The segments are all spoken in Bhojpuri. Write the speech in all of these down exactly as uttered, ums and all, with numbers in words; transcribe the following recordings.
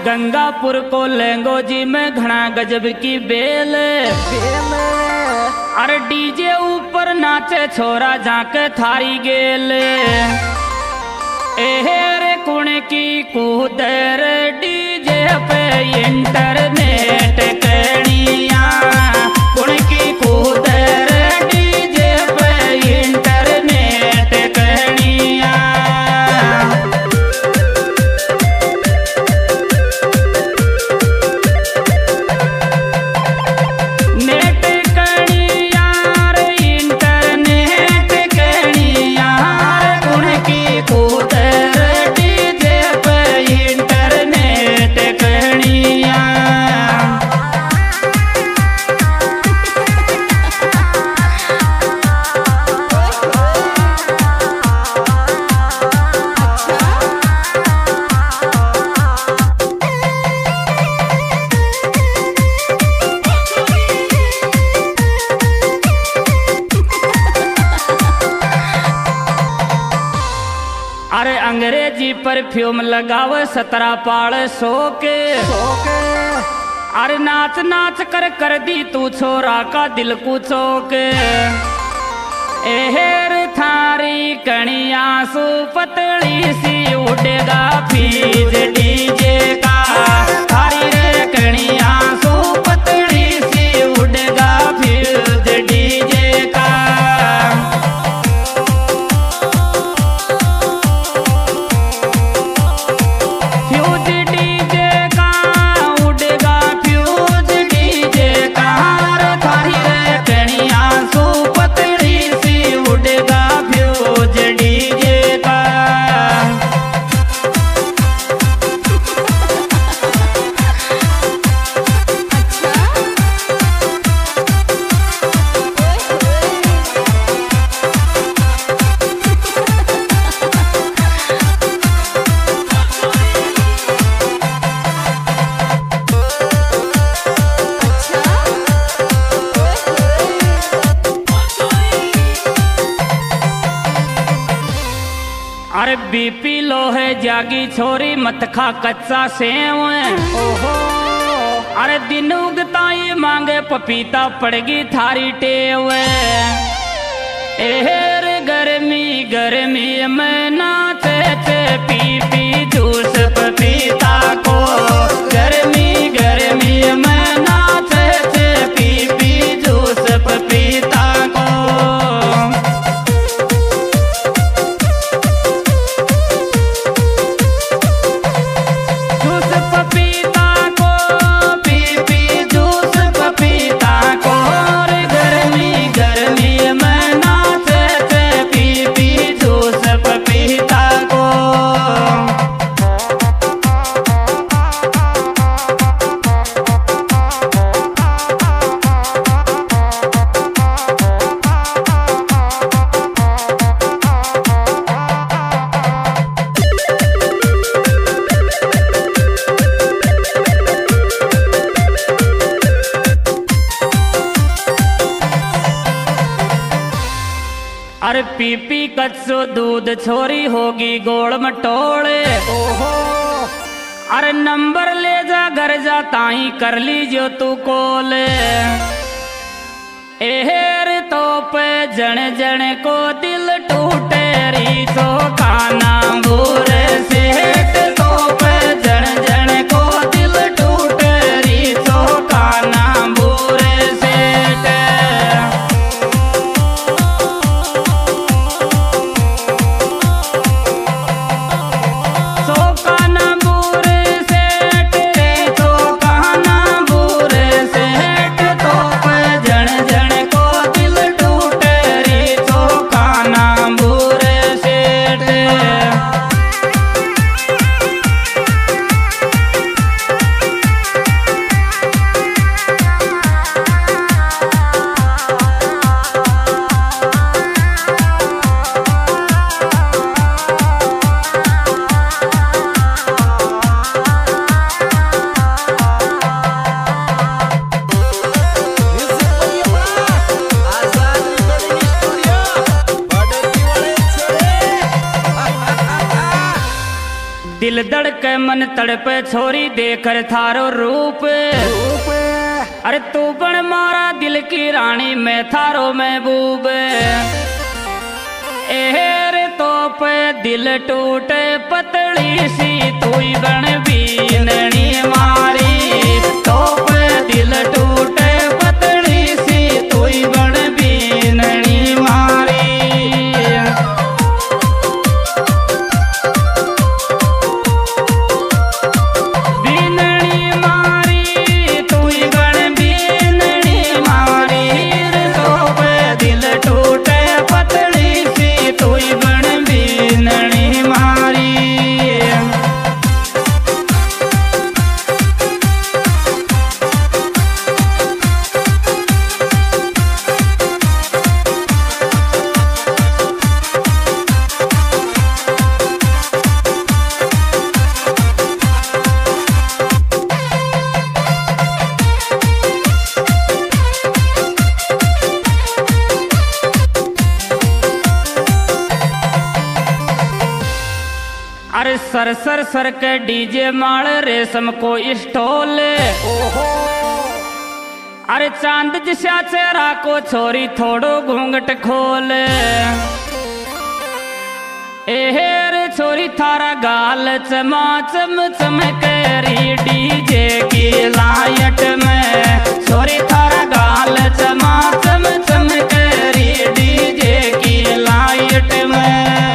गंगापुर को लेंगो जी में घना गजब की बेल, बेल। अरे डीजे ऊपर नाचे छोरा जाके थारी गेल, एहरे कुण की कूदर डीजे पे इंटरनेट कणिया, कुण की कूदर डीजे पे इंटरनेट कणिया। नेट कणिया रे इंटरनेट कणिया, कुण की कूदर डीजे पे इंटरनेट कणिया। अरे अंग्रेजी परफ्यूम लगावे सतरा पाल सो के, अरे नाच नाच कर कर दी तू छोरा का दिल कुचो के, एहर थारी कणिया सु पतली सी उड़ेगा फीज डीजे का, थारी रे कणिया सु पतली सी उड़ेगा फीज डीजे का। अरे बीपी लो है जागी छोरी मत खा कच्चा सेव, ओहो। अरे दिन उगता ये मांगे पपीता पड़गी थारी टेव, एहर गर्मी गर्मी में नाचे चे पी पी जूस पपीता को, गर्मी गर्मी में नाचे चे पी पी जूस पपीता को। अरे पीपी कच्चो दूध छोरी होगी गोड़ मटोले, ओहो। अरे नंबर ले जा घर जा ताई कर लीजो तू कोले, एहर तो पे जन जन को दिल टूटे री तो खाना बुरे सेठ, तो पे जन जन को दिल टूटे री तो खाना बुरे सेठ। दिल धड़के मन तड़पे छोरी देकर थारो रूप, अरे तू बन मारा दिल की रानी मैं थारो महबूब। एहर तो पे दिल टूटे पतली सी तू बन बीननी मारी, तो पे दिल टूटे पतली सी तू बन बीननी मारी। अरे सर सर सर के डीजे माल रेशम को स्टोल, अरे चांद जिसा चेहरा को छोरी थोड़ो घूंघट खोल। एहेर छोरी थारा गाल चमा चम चमकेरी डीजे की लाइट में, छोरी थारा गाल चमा चम चमकेरी डीजे की लाइट में।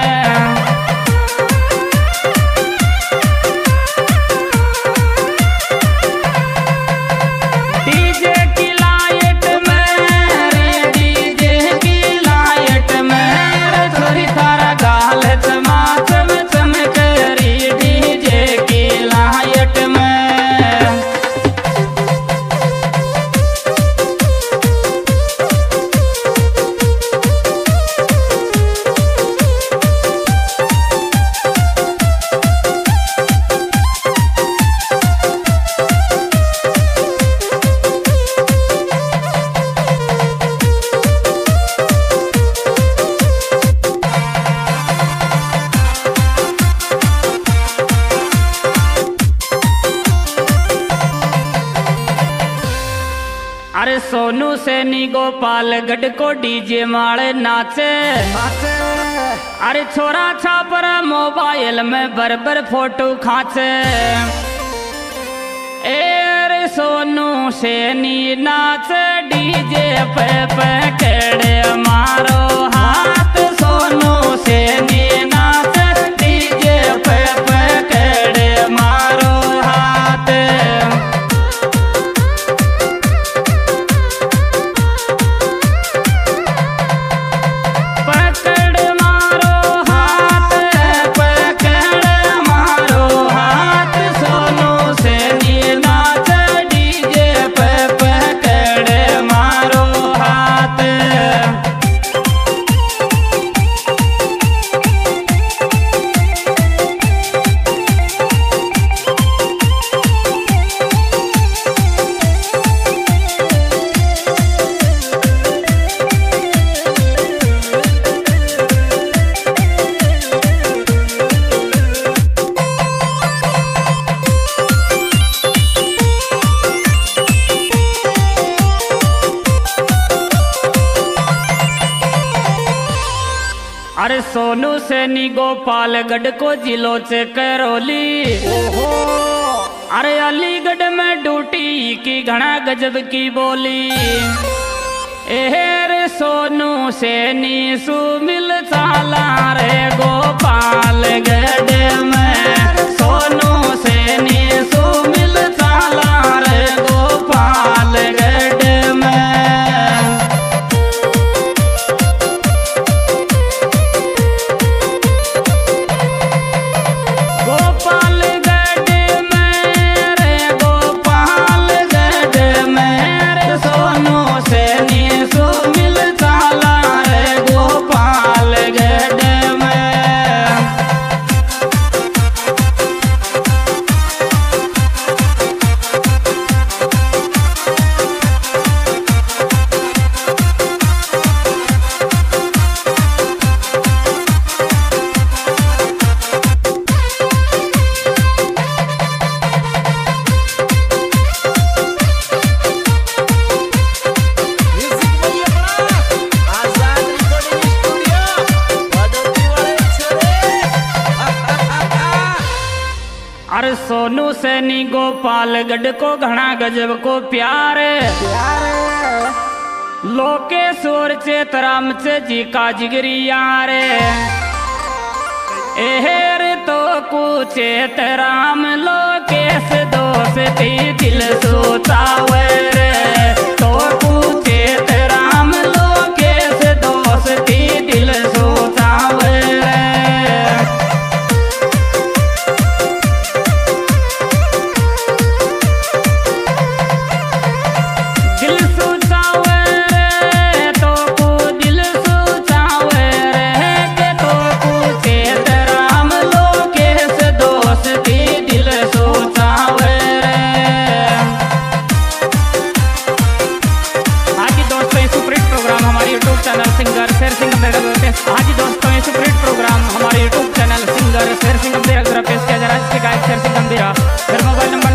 अरे सोनू सैनी गोपालगढ़ को डीजे माले नाचे, अरे छोरा छापर मोबाइल में बरबर फोटो खाचे। एर सोनू सैनी नाच डीजे पे पकड़े मारो हाथ, सोनू सैनी नाच डीजे पे पकड़े मारो हाथ। अरे सोनू सैनी गोपालगढ़ को जिलों से करौली, अरे अलीगढ़ में ड्यूटी की घना गजब की बोली। एहर सोनू सैनी सुमिल चाला रे गोपालगढ़ में, सोनू सैनी सुमिल चाला रे गोपालगढ़ में। अरे सोनू सैनी गोपालगढ़ को घना गजब को प्यार लोकेश्वर चेतराम से जी का जिगरिया रे एहर तो कुचेत राम लोकेश दोस्ती दिल सोचावे रे तो कुचेत राम लोकेश दोस्ती दिल सोचावे रे दिल सोचावे रे तो कु दिल सोचावे रे के तो कुचेत राम लोकेश दोस्ती दिल सोचावे रे। हाँ जी दोस्तों ये सुपरहिट प्रोग्राम हमारे YouTube channel singer Sher Singh हाँ जी दोस्तों ये सुपरहिट प्रोग्राम हमारे YouTube channel singer Sher Singh पेश किया जा रहा है। इसके गायक शेर सिंह गंभीरा। फिर मोबाइल नंबर